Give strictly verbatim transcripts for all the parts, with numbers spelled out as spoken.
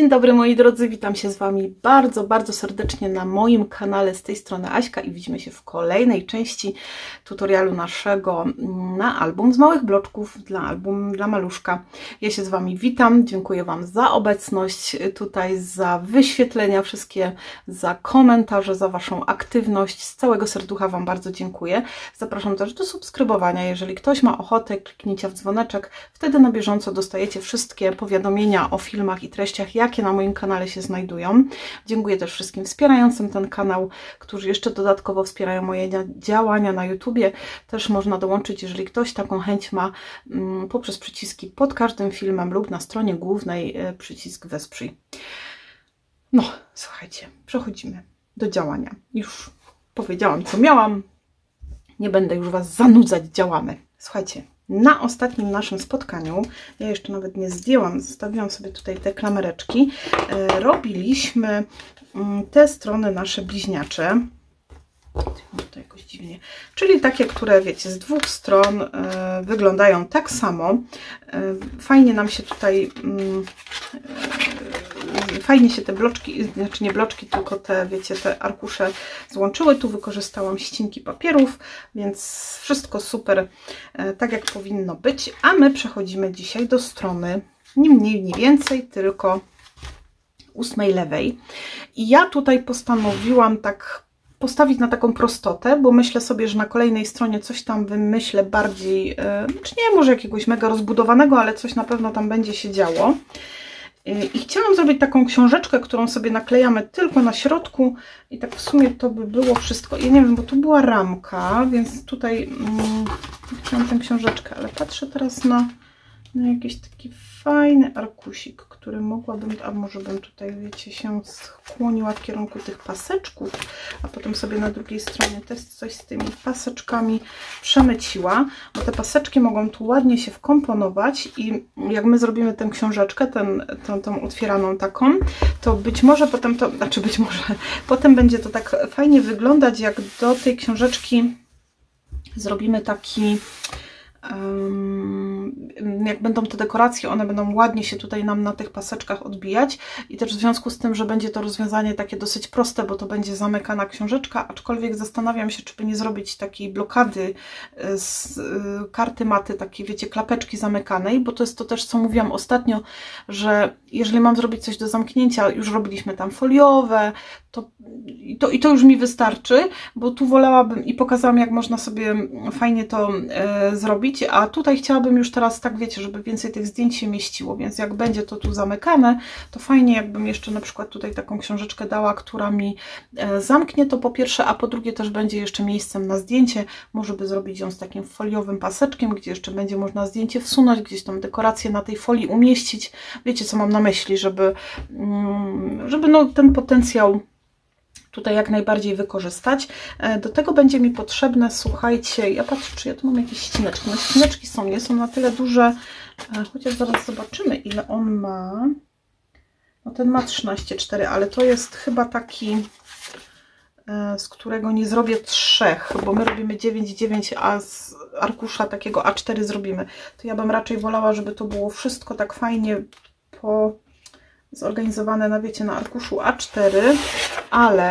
Dzień dobry moi drodzy, witam się z Wami bardzo, bardzo serdecznie na moim kanale. Z tej strony Aśka i widzimy się w kolejnej części tutorialu naszego na album z małych bloczków dla album dla maluszka. Ja się z Wami witam, dziękuję Wam za obecność tutaj, za wyświetlenia wszystkie, za komentarze, za Waszą aktywność. Z całego serducha Wam bardzo dziękuję. Zapraszam też do subskrybowania, jeżeli ktoś ma ochotę, kliknijcie w dzwoneczek, wtedy na bieżąco dostajecie wszystkie powiadomienia o filmach i treściach, jakie na moim kanale się znajdują. Dziękuję też wszystkim wspierającym ten kanał, którzy jeszcze dodatkowo wspierają moje działania na YouTubie. Też można dołączyć, jeżeli ktoś taką chęć ma, poprzez przyciski pod każdym filmem lub na stronie głównej przycisk wesprzyj. No, słuchajcie, przechodzimy do działania. Już powiedziałam, co miałam. Nie będę już Was zanudzać, działamy. Słuchajcie, na ostatnim naszym spotkaniu, ja jeszcze nawet nie zdjęłam, zostawiłam sobie tutaj te klamereczki, e, robiliśmy te strony nasze bliźniacze, to jakoś dziwnie, czyli takie, które wiecie, z dwóch stron e, wyglądają tak samo. E, fajnie nam się tutaj e, fajnie się te bloczki, znaczy nie bloczki, tylko te, wiecie, te arkusze złączyły. Tu wykorzystałam ścinki papierów, więc wszystko super, e, tak jak powinno być. A my przechodzimy dzisiaj do strony nie mniej, nie więcej, tylko ósmej lewej. I ja tutaj postanowiłam tak postawić na taką prostotę, bo myślę sobie, że na kolejnej stronie coś tam wymyślę bardziej, yy, czy nie może jakiegoś mega rozbudowanego, ale coś na pewno tam będzie się działo. Yy, I chciałam zrobić taką książeczkę, którą sobie naklejamy tylko na środku i tak w sumie to by było wszystko. Ja nie wiem, bo tu była ramka, więc tutaj yy, chciałam tę książeczkę, ale patrzę teraz na, na jakiś taki fajny arkusik, który mogłabym, a może bym tutaj, wiecie, się skłoniła w kierunku tych paseczków, a potem sobie na drugiej stronie też coś z tymi paseczkami przemyciła, bo te paseczki mogą tu ładnie się wkomponować i jak my zrobimy tę książeczkę, ten, tą, tą otwieraną taką, to być może potem to, znaczy być może, potem będzie to tak fajnie wyglądać, jak do tej książeczki zrobimy taki, jak będą te dekoracje, one będą ładnie się tutaj nam na tych paseczkach odbijać i też w związku z tym, że będzie to rozwiązanie takie dosyć proste, bo to będzie zamykana książeczka, aczkolwiek zastanawiam się, czy by nie zrobić takiej blokady z karty maty, takiej, wiecie, klapeczki zamykanej, bo to jest to też, co mówiłam ostatnio, że jeżeli mam zrobić coś do zamknięcia, już robiliśmy tam foliowe, to i to, i to już mi wystarczy, bo tu wolałabym i pokazałam, jak można sobie fajnie to e, zrobić, a tutaj chciałabym już teraz tak, wiecie, żeby więcej tych zdjęć się mieściło, więc jak będzie to tu zamykane, to fajnie jakbym jeszcze na przykład tutaj taką książeczkę dała, która mi e, zamknie to po pierwsze, a po drugie też będzie jeszcze miejscem na zdjęcie, może by zrobić ją z takim foliowym paseczkiem, gdzie jeszcze będzie można zdjęcie wsunąć, gdzieś tam dekorację na tej folii umieścić, wiecie, co mam na myśli, żeby, mm, żeby no, ten potencjał tutaj jak najbardziej wykorzystać. Do tego będzie mi potrzebne, słuchajcie, ja patrzę, czy ja tu mam jakieś ścineczki. No ścineczki są, nie są na tyle duże, chociaż zaraz zobaczymy, ile on ma. No ten ma trzynaście cztery, ale to jest chyba taki, z którego nie zrobię trzech, bo my robimy dziewięć dziewięć, a z arkusza takiego A cztery zrobimy. To ja bym raczej wolała, żeby to było wszystko tak fajnie po zorganizowane, na, wiecie, na arkuszu A cztery, ale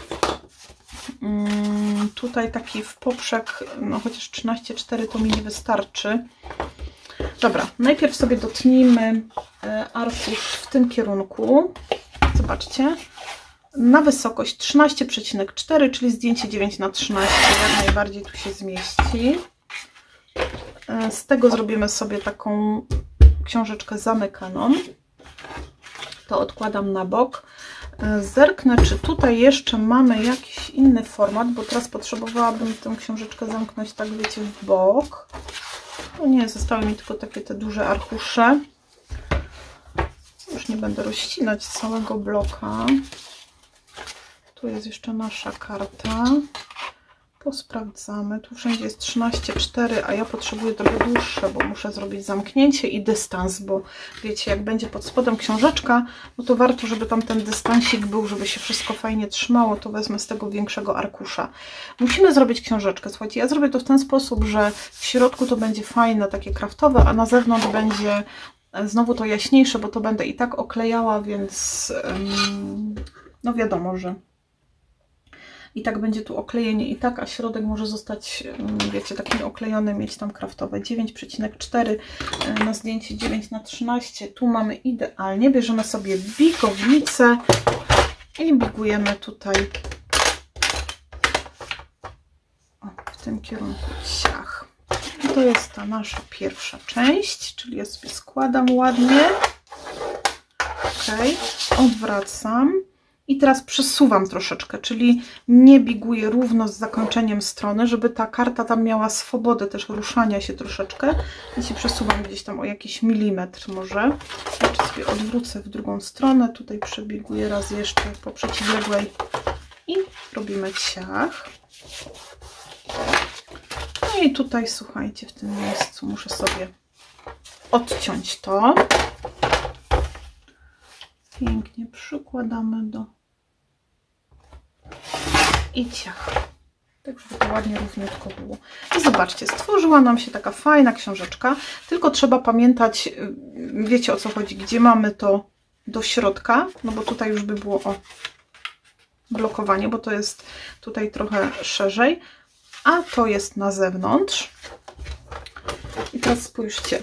mm, tutaj taki w poprzek, no chociaż trzynaście cztery to mi nie wystarczy. Dobra, najpierw sobie dotnijmy arkusz w tym kierunku. Zobaczcie, na wysokość trzynaście przecinek cztery, czyli zdjęcie dziewięć na trzynaście, jak najbardziej tu się zmieści. Z tego zrobimy sobie taką książeczkę zamykaną. To odkładam na bok. Zerknę, czy tutaj jeszcze mamy jakiś inny format, bo teraz potrzebowałabym tę książeczkę zamknąć, tak wiecie, w bok. No nie, zostały mi tylko takie te duże arkusze. Już nie będę rozcinać całego bloka. Tu jest jeszcze nasza karta. Posprawdzamy. Tu wszędzie jest trzynaście cztery, a ja potrzebuję trochę dłuższe, bo muszę zrobić zamknięcie i dystans, bo wiecie, jak będzie pod spodem książeczka, no to warto, żeby tam ten dystansik był, żeby się wszystko fajnie trzymało, to wezmę z tego większego arkusza. Musimy zrobić książeczkę. Słuchajcie, ja zrobię to w ten sposób, że w środku to będzie fajne, takie kraftowe, a na zewnątrz będzie Znowu to jaśniejsze, bo to będę i tak oklejała, więc no wiadomo, że i tak będzie tu oklejenie i tak, a środek może zostać, wiecie, takim oklejony, mieć tam kraftowe. dziewięć przecinek cztery na zdjęcie dziewięć na trzynaście. Tu mamy idealnie. Bierzemy sobie bigownicę i bigujemy tutaj o, w tym kierunku ciach. I to jest ta nasza pierwsza część, czyli ja sobie składam ładnie. Ok, odwracam. I teraz przesuwam troszeczkę, czyli nie biguję równo z zakończeniem strony, żeby ta karta tam miała swobodę też ruszania się troszeczkę. I się przesuwam gdzieś tam o jakiś milimetr może. Jeszcze sobie odwrócę w drugą stronę. Tutaj przebiguję raz jeszcze po przeciwległej i robimy ciach. No i tutaj, słuchajcie, w tym miejscu muszę sobie odciąć to. Pięknie przykładamy do i ciach. Tak, żeby to ładnie równiutko było. I zobaczcie, stworzyła nam się taka fajna książeczka, tylko trzeba pamiętać, wiecie o co chodzi, gdzie mamy to do środka, no bo tutaj już by było o blokowanie, bo to jest tutaj trochę szerzej, a to jest na zewnątrz. I teraz spójrzcie,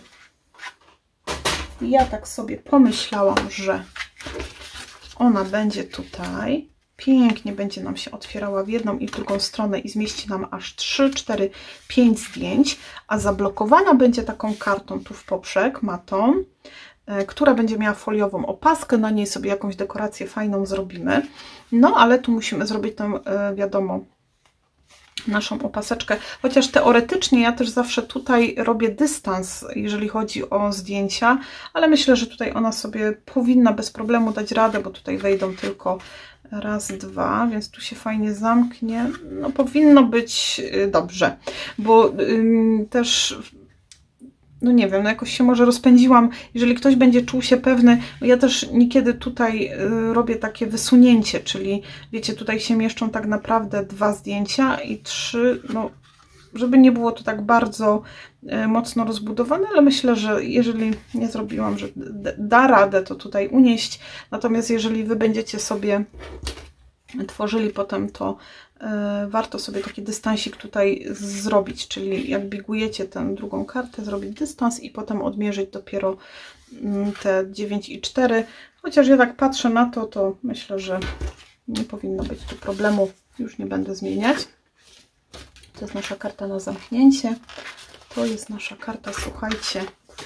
ja tak sobie pomyślałam, że ona będzie tutaj, pięknie będzie nam się otwierała w jedną i w drugą stronę i zmieści nam aż trzy, cztery, pięć zdjęć, a zablokowana będzie taką kartą tu w poprzek, matą, która będzie miała foliową opaskę, na niej sobie jakąś dekorację fajną zrobimy. No ale tu musimy zrobić tam, wiadomo, naszą opaseczkę, chociaż teoretycznie ja też zawsze tutaj robię dystans, jeżeli chodzi o zdjęcia, ale myślę, że tutaj ona sobie powinna bez problemu dać radę, bo tutaj wejdą tylko raz, dwa, więc tu się fajnie zamknie. No powinno być dobrze, bo ym, też no nie wiem, no jakoś się może rozpędziłam. Jeżeli ktoś będzie czuł się pewny, ja też niekiedy tutaj robię takie wysunięcie, czyli wiecie, tutaj się mieszczą tak naprawdę dwa zdjęcia i trzy, no żeby nie było to tak bardzo mocno rozbudowane, ale myślę, że jeżeli nie zrobiłam, że da radę to tutaj unieść, natomiast jeżeli Wy będziecie sobie tworzyli potem, to warto sobie taki dystansik tutaj zrobić, czyli jak bigujecie tę drugą kartę, zrobić dystans i potem odmierzyć dopiero te dziewięć i cztery. Chociaż ja tak patrzę na to, to myślę, że nie powinno być tu problemu. Już nie będę zmieniać. To jest nasza karta na zamknięcie. To jest nasza karta, słuchajcie,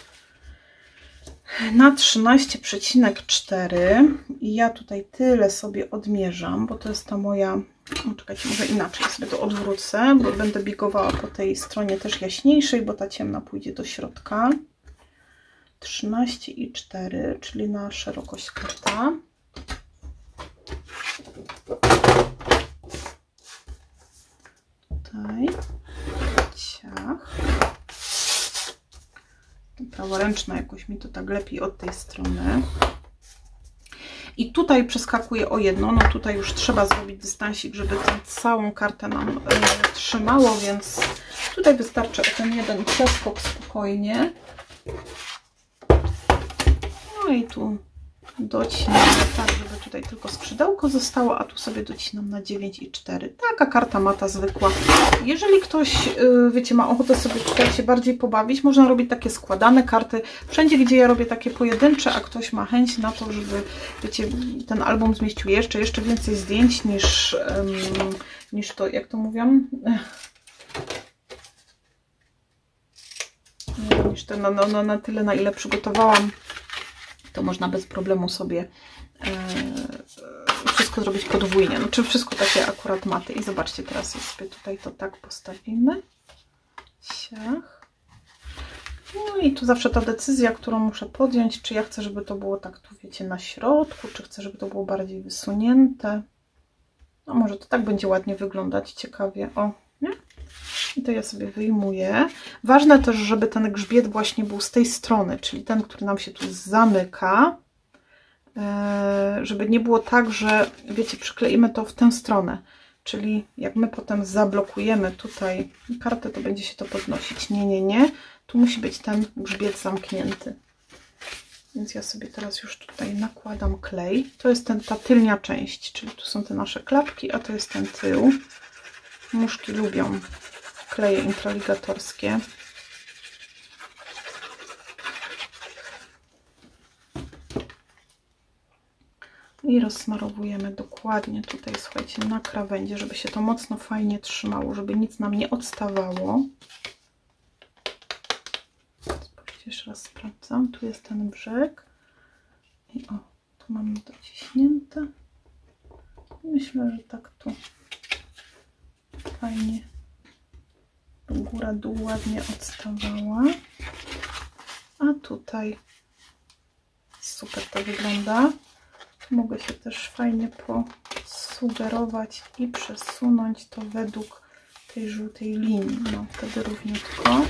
na trzynaście przecinek cztery i ja tutaj tyle sobie odmierzam, bo to jest ta moja, no czekajcie, może inaczej sobie to odwrócę, bo będę bigowała po tej stronie też jaśniejszej, bo ta ciemna pójdzie do środka. trzynaście i cztery, czyli na szerokość karta. Tutaj ciach. Praworęczna jakoś mi to tak lepiej od tej strony. I tutaj przeskakuję o jedno, no tutaj już trzeba zrobić dystansik, żeby tę całą kartę nam y, trzymało, więc tutaj wystarczy o ten jeden przeskok spokojnie. No i tu docinam tak, żeby tutaj tylko skrzydełko zostało, a tu sobie docinam na dziewięć i cztery. Taka karta mata zwykła. Jeżeli ktoś, wiecie, ma ochotę sobie tutaj się bardziej pobawić, można robić takie składane karty. Wszędzie, gdzie ja robię takie pojedyncze, a ktoś ma chęć na to, żeby, wiecie, ten album zmieścił jeszcze, jeszcze więcej zdjęć niż, um, niż to, jak to mówią? Niż to na, na, na tyle, na ile przygotowałam, to można bez problemu sobie e, wszystko zrobić podwójnie. No, czy wszystko takie akurat maty. I zobaczcie, teraz sobie tutaj to tak postawimy. Ciach. No i tu zawsze ta decyzja, którą muszę podjąć, czy ja chcę, żeby to było tak tu, wiecie, na środku, czy chcę, żeby to było bardziej wysunięte. No może to tak będzie ładnie wyglądać, ciekawie. O, nie? I to ja sobie wyjmuję. Ważne też, żeby ten grzbiet właśnie był z tej strony, czyli ten, który nam się tu zamyka, żeby nie było tak, że wiecie, przykleimy to w tę stronę, czyli jak my potem zablokujemy tutaj kartę, to będzie się to podnosić. Nie, nie, nie. Tu musi być ten grzbiet zamknięty. Więc ja sobie teraz już tutaj nakładam klej. To jest ten, ta tylnia część, czyli tu są te nasze klapki, a to jest ten tył. Muszki lubią kleje intraligatorskie. I rozsmarowujemy dokładnie tutaj, słuchajcie, na krawędzie, żeby się to mocno fajnie trzymało, żeby nic nam nie odstawało. Spójrzcie, jeszcze raz sprawdzam. Tu jest ten brzeg. I o, tu mamy dociśnięte. Myślę, że tak tu fajnie góra dół ładnie odstawała. A tutaj super to wygląda. Mogę się też fajnie posugerować i przesunąć to według tej żółtej linii. No, wtedy równiutko.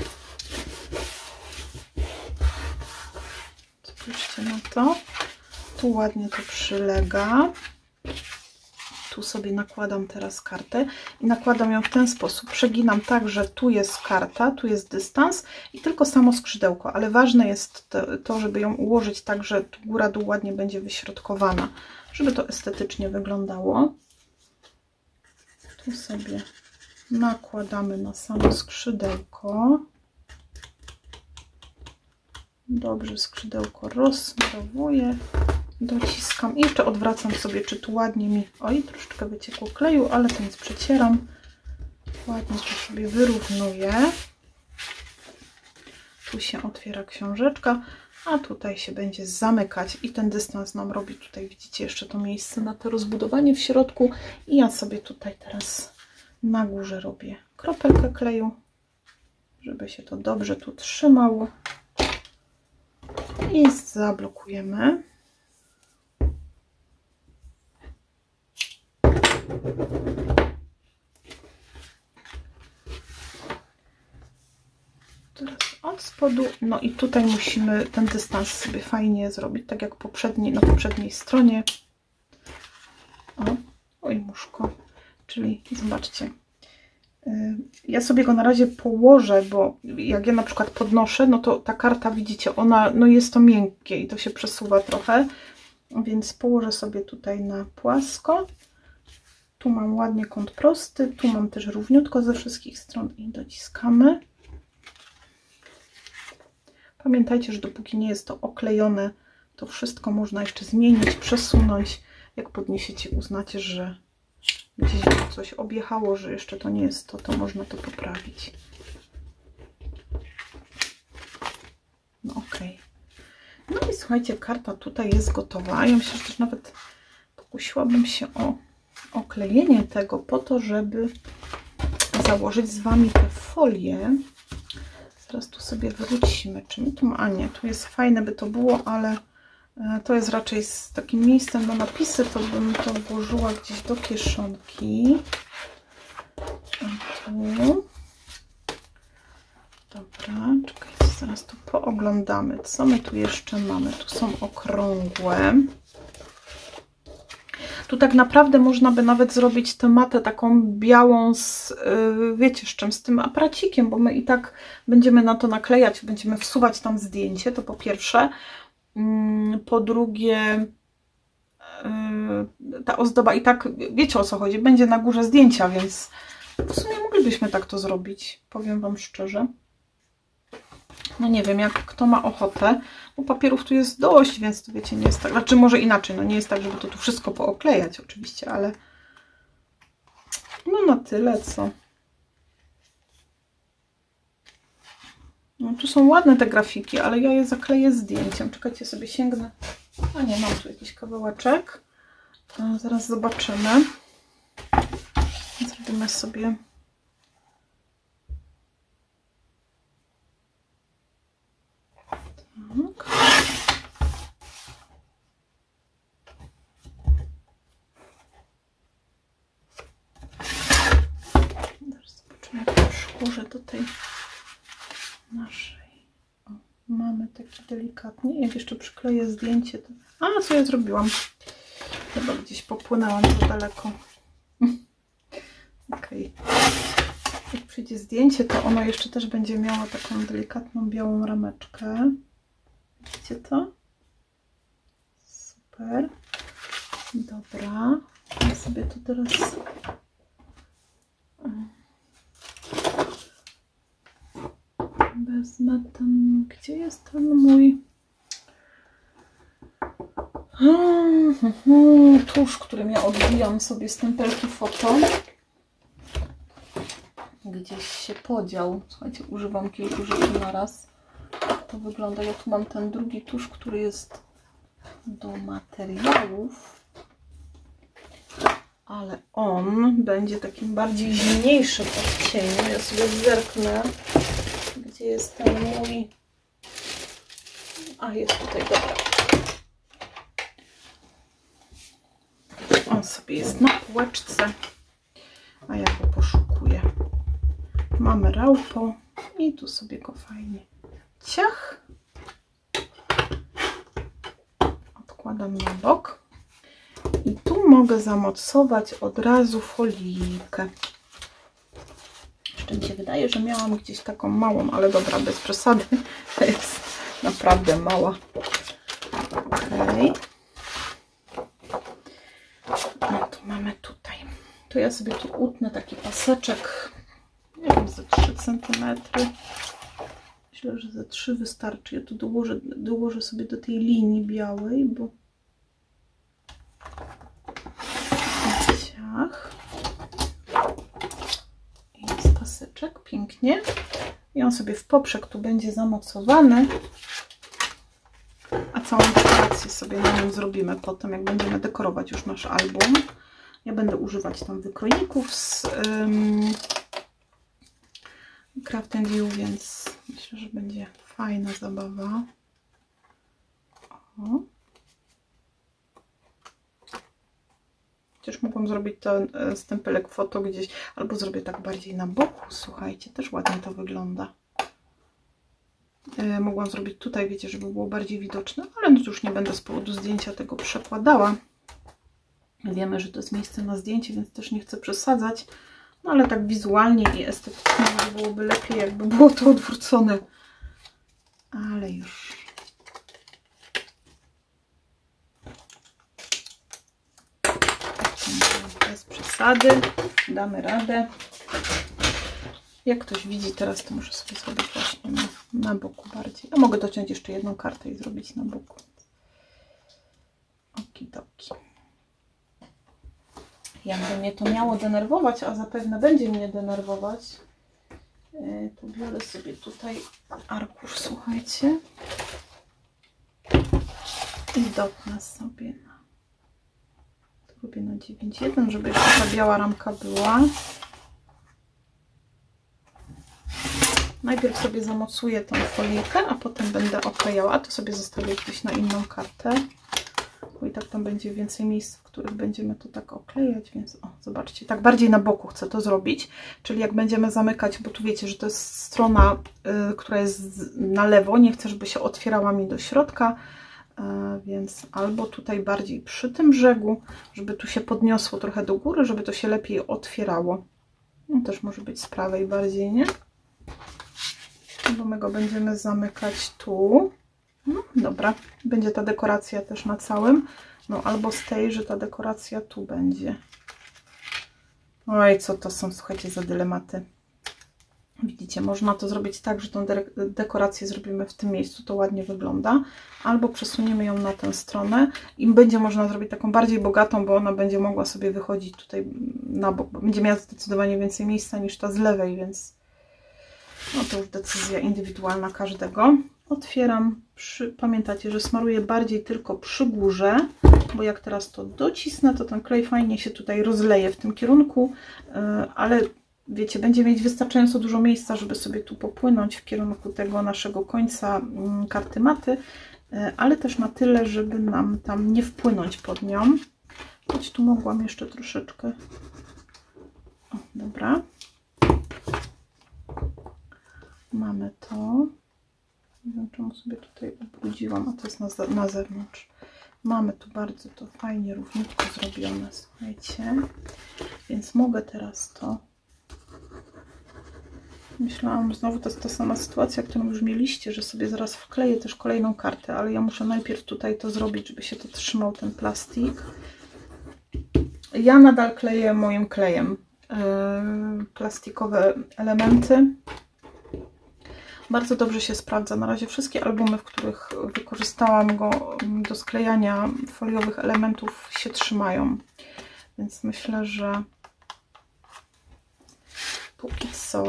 Spójrzcie na to. Tu ładnie to przylega. Tu sobie nakładam teraz kartę i nakładam ją w ten sposób. Przeginam tak, że tu jest karta, tu jest dystans i tylko samo skrzydełko, ale ważne jest to, to żeby ją ułożyć tak, że tu góra-dół ładnie będzie wyśrodkowana, żeby to estetycznie wyglądało. Tu sobie nakładamy na samo skrzydełko. Dobrze skrzydełko rozsmarowuję. Dociskam i jeszcze odwracam sobie, czy tu ładnie mi... Oj, troszeczkę wyciekło kleju, ale to nic, przecieram. Ładnie to sobie wyrównuję. Tu się otwiera książeczka, a tutaj się będzie zamykać i ten dystans nam robi tutaj, widzicie, jeszcze to miejsce na to rozbudowanie w środku. I ja sobie tutaj teraz na górze robię kropelkę kleju, żeby się to dobrze tu trzymało. I zablokujemy. Teraz od spodu, no i tutaj musimy ten dystans sobie fajnie zrobić, tak jak poprzedniej, na poprzedniej stronie. O, oj muszko, czyli zobaczcie, ja sobie go na razie położę, bo jak ja na przykład podnoszę, no to ta karta, widzicie, ona, no jest to miękkie i to się przesuwa trochę, więc położę sobie tutaj na płasko. Tu mam ładnie kąt prosty, tu mam też równiutko ze wszystkich stron i dociskamy. Pamiętajcie, że dopóki nie jest to oklejone, to wszystko można jeszcze zmienić, przesunąć. Jak podniesiecie, uznacie, że gdzieś coś objechało, że jeszcze to nie jest to, to można to poprawić. No ok. No i słuchajcie, karta tutaj jest gotowa. Ja myślę, że też nawet pokusiłabym się o oklejenie tego po to, żeby założyć z Wami te folie. Zaraz tu sobie wrócimy. Czy my tu ma? A nie, tu jest fajne by to było, ale to jest raczej z takim miejscem na napisy, to bym to włożyła gdzieś do kieszonki. Tu. Dobra, czekajcie, zaraz tu pooglądamy, co my tu jeszcze mamy. Tu są okrągłe. Tu tak naprawdę można by nawet zrobić tę matę taką białą z, yy, wiecie z czym, z tym aparacikiem, bo my i tak będziemy na to naklejać, będziemy wsuwać tam zdjęcie, to po pierwsze. Yy, po drugie, yy, ta ozdoba i tak, wiecie o co chodzi, będzie na górze zdjęcia, więc w sumie moglibyśmy tak to zrobić, powiem Wam szczerze. No nie wiem, jak kto ma ochotę, bo papierów tu jest dość, więc to wiecie, nie jest tak, znaczy może inaczej, no nie jest tak, żeby to tu wszystko pooklejać oczywiście, ale no na tyle, co. No tu są ładne te grafiki, ale ja je zakleję zdjęciem. Czekajcie, sobie sięgnę. A nie, mam tu jakiś kawałeczek. A zaraz zobaczymy. Zrobimy sobie... Tak. Teraz zobaczymy, jak to przyłożę do tej naszej. O, mamy taki delikatnie. Jak jeszcze przykleję zdjęcie, to... A, co ja zrobiłam? Chyba gdzieś popłynęłam za daleko. Okej. Jak przyjdzie zdjęcie, to ono jeszcze też będzie miało taką delikatną białą rameczkę. Widzicie to? super. Dobra, ja sobie to teraz wezmę ten, gdzie jest ten mój tusz, którym ja odbijam sobie z stempelki foto. Gdzieś się podział. Słuchajcie, używam kilku rzeczy na raz. Tak to wygląda. Ja tu mam ten drugi tusz, który jest do materiałów, ale on będzie takim bardziej zimniejszym odcieniem. Ja sobie zerknę, gdzie jest ten mój. A, jest tutaj, dobra. On sobie jest na półeczce, a ja go poszukuję. Mamy raupo i tu sobie go fajnie ciach. Odkładam na bok. I tu mogę zamocować od razu folijkę. Jeszcze mi się wydaje, że miałam gdzieś taką małą, ale dobra, bez przesady. To jest naprawdę mała. Okej. No to mamy tutaj. To ja sobie tu utnę taki paseczek, nie wiem, ze trzy centymetry. Myślę, że ze trzy wystarczy. Ja tu dołożę, dołożę sobie do tej linii białej, bo ciach. Jest paseczek, pięknie. I on sobie w poprzek tu będzie zamocowany. A całą dekorację sobie na nim zrobimy potem, jak będziemy dekorować już nasz album. Ja będę używać tam wykrojników z um, Craft and You, więc myślę, że będzie fajna zabawa. O. Chociaż mogłam zrobić ten stempelek foto gdzieś, albo zrobię tak bardziej na boku. Słuchajcie, też ładnie to wygląda. Yy, mogłam zrobić tutaj, wiecie, żeby było bardziej widoczne, ale no już nie będę z powodu zdjęcia tego przekładała. Wiemy, że to jest miejsce na zdjęcie, więc też nie chcę przesadzać. No ale tak wizualnie i estetycznie byłoby lepiej, jakby było to odwrócone. Ale już. Bez przesady. Damy radę. Jak ktoś widzi teraz, to muszę sobie zrobić właśnie na, na boku bardziej. A mogę dociąć jeszcze jedną kartę i zrobić na boku. Okidoki. Jakby mnie to miało denerwować, a zapewne będzie mnie denerwować, to biorę sobie tutaj arkusz, słuchajcie, i dopnę sobie na, to robię na dziewięć jeden, żeby jeszcze ta biała ramka była. Najpierw sobie zamocuję tą folikę, a potem będę oklejała. To sobie zostawię gdzieś na inną kartę, bo i tak tam będzie więcej miejsc, w których będziemy to tak oklejać, więc o, zobaczcie, tak bardziej na boku chcę to zrobić, czyli jak będziemy zamykać, bo tu wiecie, że to jest strona, y, która jest na lewo, nie chcę, żeby się otwierała mi do środka, y, więc albo tutaj bardziej przy tym brzegu, żeby tu się podniosło trochę do góry, żeby to się lepiej otwierało. No, też może być z prawej bardziej, nie? Bo my go będziemy zamykać tu. No, dobra, będzie ta dekoracja też na całym. No albo z tej, że ta dekoracja tu będzie. Oj, co to są, słuchajcie, za dylematy. Widzicie, można to zrobić tak, że tą de dekorację zrobimy w tym miejscu, to ładnie wygląda. Albo przesuniemy ją na tę stronę i będzie można zrobić taką bardziej bogatą, bo ona będzie mogła sobie wychodzić tutaj na bok. Będzie miała zdecydowanie więcej miejsca niż ta z lewej, więc no to już decyzja indywidualna każdego. Otwieram, przy, pamiętacie, że smaruję bardziej tylko przy górze, bo jak teraz to docisnę, to ten klej fajnie się tutaj rozleje w tym kierunku, ale wiecie, będzie mieć wystarczająco dużo miejsca, żeby sobie tu popłynąć w kierunku tego naszego końca karty maty, ale też na tyle, żeby nam tam nie wpłynąć pod nią. Choć tu mogłam jeszcze troszeczkę. O, dobra. Mamy to. Nie wiem, czemu sobie tutaj ubrudziłam, a to jest na, na zewnątrz. Mamy tu bardzo to fajnie, równiutko zrobione, słuchajcie. Więc mogę teraz to Myślałam, znowu to jest ta sama sytuacja, którą już mieliście, że sobie zaraz wkleję też kolejną kartę, ale ja muszę najpierw tutaj to zrobić, żeby się to trzymał, ten plastik. Ja nadal kleję moim klejem yy, plastikowe elementy. Bardzo dobrze się sprawdza. Na razie wszystkie albumy, w których wykorzystałam go do sklejania foliowych elementów, się trzymają. Więc myślę, że póki co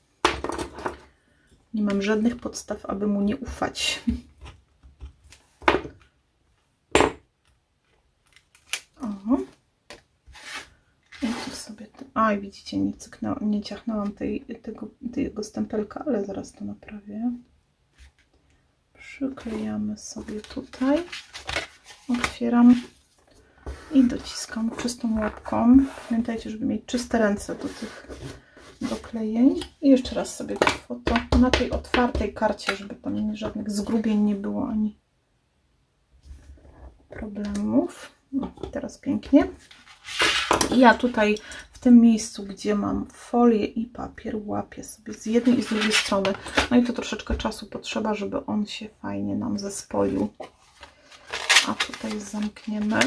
nie mam żadnych podstaw, aby mu nie ufać. O. I tu sobie... Aj, widzicie, nie, cyknęłam, nie ciachnęłam tej, tego, tego stempelka, ale zaraz to naprawię. Przyklejamy sobie tutaj. Otwieram i dociskam czystą łapką. Pamiętajcie, żeby mieć czyste ręce do tych doklejeń. I jeszcze raz sobie to foto na tej otwartej karcie, żeby tam żadnych zgrubień nie było ani problemów. No, teraz pięknie. I ja tutaj w tym miejscu, gdzie mam folię i papier, łapię sobie z jednej i z drugiej strony. No i to troszeczkę czasu potrzeba, żeby on się fajnie nam zespolił. A tutaj zamkniemy.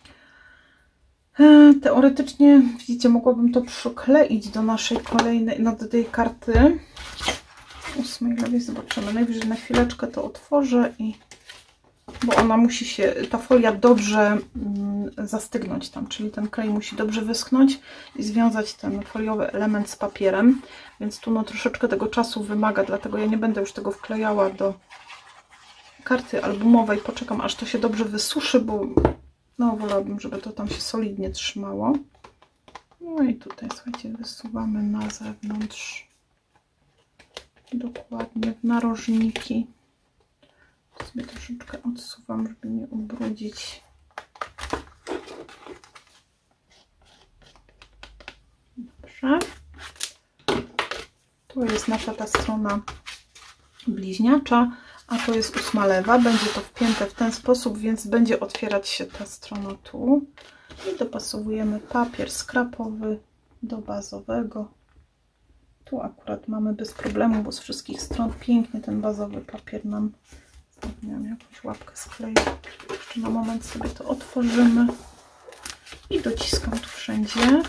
Teoretycznie, widzicie, mogłabym to przykleić do naszej kolejnej, no do tej karty ósmej lewej, zobaczymy. Najwyżej na chwileczkę to otworzę i bo ona musi się, ta folia dobrze mm, zastygnąć tam, czyli ten klej musi dobrze wyschnąć i związać ten foliowy element z papierem, więc tu no troszeczkę tego czasu wymaga, dlatego ja nie będę już tego wklejała do karty albumowej, poczekam aż to się dobrze wysuszy, bo no wolałabym, żeby to tam się solidnie trzymało. No i tutaj, słuchajcie, wysuwamy na zewnątrz, dokładnie w narożniki. Sobie troszeczkę odsuwam, żeby nie ubrudzić. Dobrze. Tu jest nasza ta strona bliźniacza, a to jest ósma lewa. Będzie to wpięte w ten sposób, więc będzie otwierać się ta strona tu. I dopasowujemy papier skrapowy do bazowego. Tu akurat mamy bez problemu, bo z wszystkich stron pięknie ten bazowy papier nam... Miałam jakąś łapkę skleić. Jeszcze na moment sobie to otworzymy. I dociskam tu wszędzie.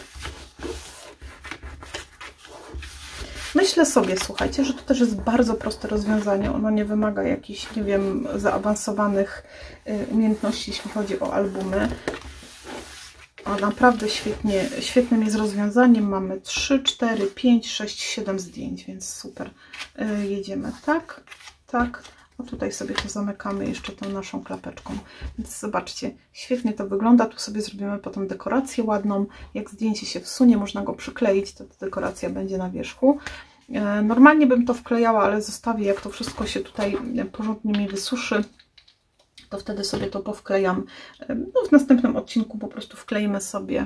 Myślę sobie, słuchajcie, że to też jest bardzo proste rozwiązanie. Ono nie wymaga jakichś, nie wiem, zaawansowanych umiejętności, jeśli chodzi o albumy. O, naprawdę świetnie, świetnym jest rozwiązaniem. Mamy trzy, cztery, pięć, sześć, siedem zdjęć, więc super. Jedziemy tak, tak. A tutaj sobie to zamykamy jeszcze tą naszą klapeczką. Więc zobaczcie, świetnie to wygląda. Tu sobie zrobimy potem dekorację ładną. Jak zdjęcie się wsunie, można go przykleić, to ta dekoracja będzie na wierzchu. Normalnie bym to wklejała, ale zostawię, jak to wszystko się tutaj porządnie mi wysuszy, to wtedy sobie to powklejam. No, w następnym odcinku po prostu wkleimy sobie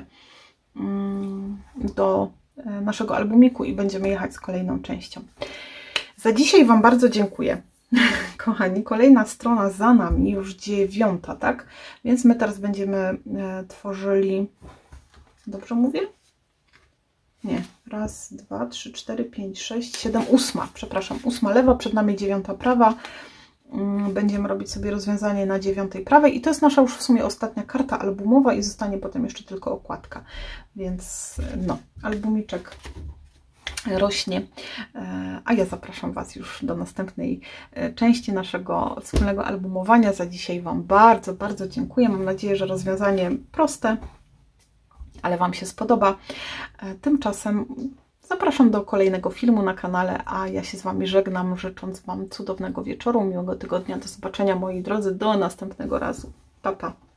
do naszego albumiku i będziemy jechać z kolejną częścią. Za dzisiaj Wam bardzo dziękuję. Kochani, kolejna strona za nami, już dziewiąta, tak? Więc my teraz będziemy e, tworzyli... Dobrze mówię? Nie. Raz, dwa, trzy, cztery, pięć, sześć, siedem, ósma. Przepraszam, ósma lewa, przed nami dziewiąta prawa. Będziemy robić sobie rozwiązanie na dziewiątej prawej i to jest nasza już w sumie ostatnia karta albumowa i zostanie potem jeszcze tylko okładka. Więc no, albumiczek rośnie, a ja zapraszam Was już do następnej części naszego wspólnego albumowania. Za dzisiaj Wam bardzo, bardzo dziękuję. Mam nadzieję, że rozwiązanie proste, ale Wam się spodoba. Tymczasem zapraszam do kolejnego filmu na kanale, a ja się z Wami żegnam, życząc Wam cudownego wieczoru, miłego tygodnia. Do zobaczenia, moi drodzy, do następnego razu. Pa, pa.